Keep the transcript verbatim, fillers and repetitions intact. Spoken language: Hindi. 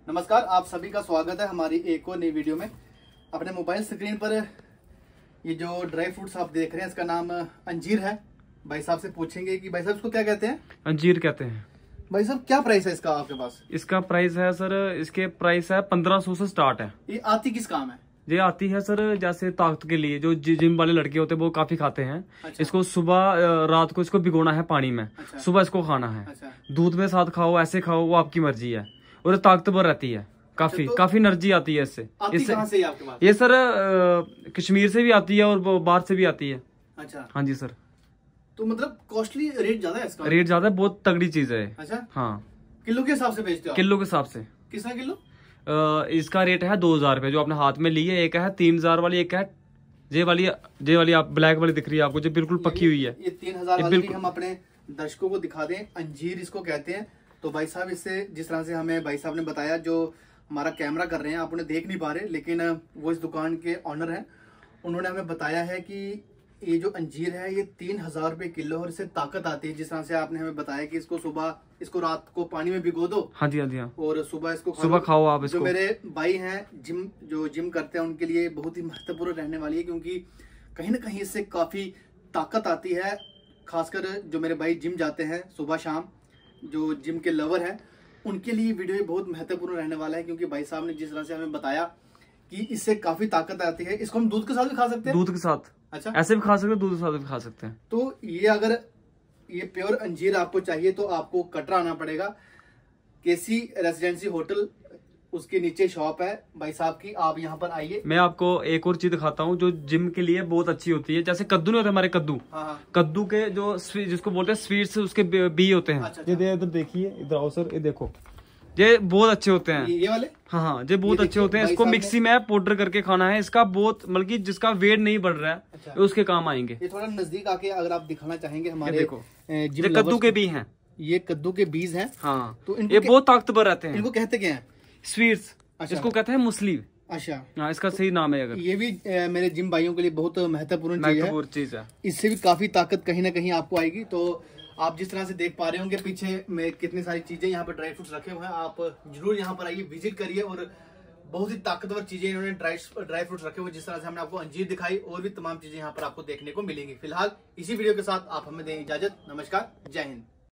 नमस्कार, आप सभी का स्वागत है हमारी एक और नई वीडियो में। अपने मोबाइल स्क्रीन पर ये जो ड्राई फ्रूट्स आप देख रहे हैं इसका नाम अंजीर है। भाई साहब से पूछेंगे कि भाई साहब इसको क्या कहते हैं। अंजीर कहते हैं। भाई साहब क्या प्राइस है इसका आपके पास? इसका प्राइस है सर, इसके प्राइस है पंद्रह सौ से स्टार्ट है। ये आती किस काम है? ये आती है सर जैसे ताकत के लिए, जो जिम वाले लड़के होते हैं वो काफी खाते हैं। अच्छा। इसको सुबह रात को इसको भिगोना है पानी में। अच्छा। सुबह इसको खाना है। अच्छा। दूध में साथ खाओ, ऐसे खाओ, वो आपकी मर्जी है और ताकतवर रहती है काफी। अच्छा, तो काफी एनर्जी आती है इससे। इससे कहां से है आपके पास? ये सर आ, कश्मीर से भी आती है और बाहर से भी आती है। अच्छा। हाँ जी सर। तो मतलब कॉस्टली रेट ज्यादा है इसका? रेट ज्यादा है, बहुत तगड़ी चीज है। अच्छा। हाँ, किलो के हिसाब से बेचते हो? किलो के हिसाब से। कितना किलो? आ, इसका रेट है दो हजार रुपए जो आपने हाथ में ली है। एक है तीन हजार वाली, एक है जे वाली जे वाली आप ब्लैक वाली दिख रही है आपको, जो बिल्कुल पकी हुई है। ये तीन हजार वाली हम अपने दर्शकों को दिखा दें। अंजीर इसको कहते हैं। तो भाई साहब इससे जिस तरह से हमें भाई साहब ने बताया, जो हमारा कैमरा कर रहे हैं आप उन्हें देख नहीं पा रहे, लेकिन वो इस दुकान के ऑनर हैं। उन्होंने हमें बताया है कि ये जो अंजीर है ये तीन हजार रुपए किलो और इससे ताकत आती है। जिस तरह से आपने हमें बताया कि इसको सुबह इसको रात को पानी में भिगो दो। हाँ जी, हाँ जी, हाँ। और सुबह इसको सुबह खाओ आप इसको। जो मेरे भाई हैं जिम जो जिम करते हैं उनके लिए बहुत ही महत्वपूर्ण रहने वाली है, क्योंकि कहीं ना कहीं इससे काफी ताकत आती है। खासकर जो मेरे भाई जिम जाते हैं सुबह शाम, जो जिम के लवर हैं, उनके लिए वीडियो बहुत महत्वपूर्ण रहने वाला है। क्योंकि भाई साहब ने जिस तरह से हमें बताया कि इससे काफी ताकत आती है। इसको हम दूध के साथ भी खा सकते हैं? दूध के साथ। अच्छा। ऐसे भी खा सकते हैं, दूध के साथ भी खा सकते हैं। तो ये अगर ये प्योर अंजीर आपको चाहिए तो आपको कटरा आना पड़ेगा। केसी रेसिडेंसी होटल, उसके नीचे शॉप है भाई साहब की। आप यहाँ पर आइए। मैं आपको एक और चीज दिखाता हूँ जो जिम के लिए बहुत अच्छी होती है। जैसे कद्दू नहीं होते हमारे, कद्दू। हाँ। कद्दू के जो जिसको बोलते हैं स्वीट्स, उसके बी होते हैं। अच्छा, अच्छा। ये इधर देखिए, इधर आओ सर, ये देखो, ये बहुत अच्छे होते हैं। ये वाले? हाँ हाँ, ये बहुत अच्छे होते हैं। इसको मिक्सी में पाउडर करके खाना है। इसका बहुत मतलब कि जिसका वेट नहीं बढ़ रहा है। अच्छा। उसके काम आएंगे। ये थोड़ा नजदीक आके अगर आप दिखाना चाहेंगे हमारे, देखो ये कद्दू के बीज हैं। ये कद्दू के बीज हैं। हाँ, तो ये बहुत ताकतवर रहते हैं। इनको कहते क्या है? स्वीट्स। अच्छा। इसको कहते हैं मुस्लिम। अच्छा। हाँ, इसका सही नाम है। अगर ये भी ए, मेरे जिम भाइयों के लिए बहुत महत्वपूर्ण महत्वपूर्ण चीज है। इससे भी काफी ताकत कहीं ना कहीं आपको आएगी। तो आप जिस तरह से देख पा रहे होंगे पीछे में कितनी सारी चीजें यहाँ पर ड्राई फ्रूट्स रखे हुए हैं। आप जरूर यहाँ पर आइए, विजिट करिए। और बहुत ही ताकतवर चीजें इन्होंने ड्राई ड्राई फ्रूट्स रखे हुए। जिस तरह से हमने आपको अंजीर दिखाई, और भी तमाम चीजें यहाँ पर आपको देखने को मिलेंगी। फिलहाल इसी वीडियो के साथ आप हमें दें इजाजत। नमस्कार, जय हिंद।